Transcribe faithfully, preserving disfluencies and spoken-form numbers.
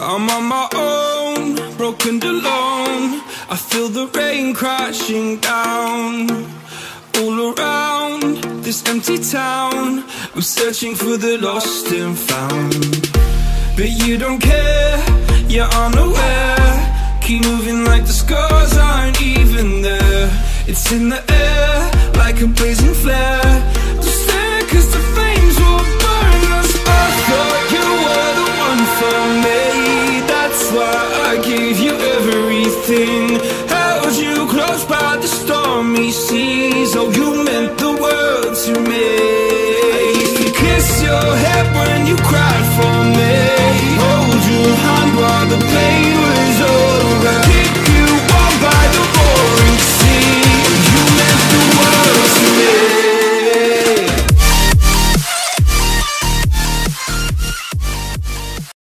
I'm on my own, broken and alone. I feel the rain crashing down all around this empty town. I'm searching for the lost and found, but you don't care, you're unaware. Keep moving like the scars aren't even there. It's in the air like a blazing flare.